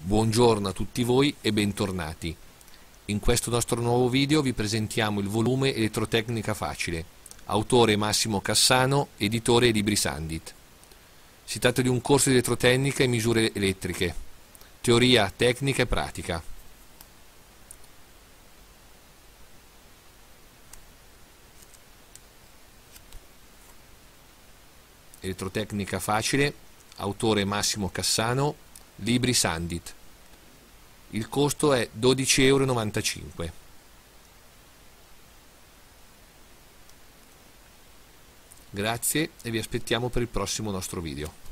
Buongiorno a tutti voi e bentornati. In questo nostro nuovo video vi presentiamo il volume Elettrotecnica Facile, autore Massimo Cassano, editore Libri Sandit. Si tratta di un corso di elettrotecnica e misure elettriche, teoria, tecnica e pratica. Elettrotecnica Facile, autore Massimo Cassano, Libri Sandit. Il costo è 12,95 €. Grazie e vi aspettiamo per il prossimo nostro video.